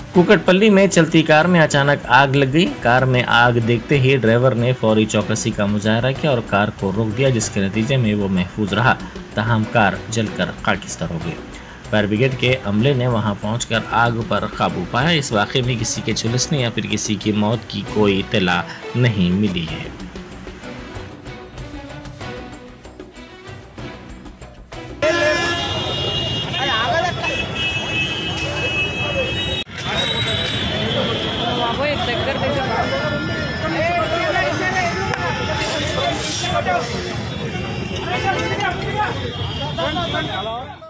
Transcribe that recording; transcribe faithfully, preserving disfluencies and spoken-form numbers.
कुकटपल्ली में चलती कार में अचानक आग लग गई। कार में आग देखते ही ड्राइवर ने फौरी चौकसी का मुजाहरा किया और कार को रोक दिया, जिसके नतीजे में वो महफूज रहा। ताहम कार जलकर खाकिस्तान हो गई। फायर ब्रिगेड के अमले ने वहां पहुंचकर आग पर काबू पाया। इस वाक़े में किसी के झुलसने या फिर किसी की मौत की कोई इत्तला नहीं मिली है। Halo.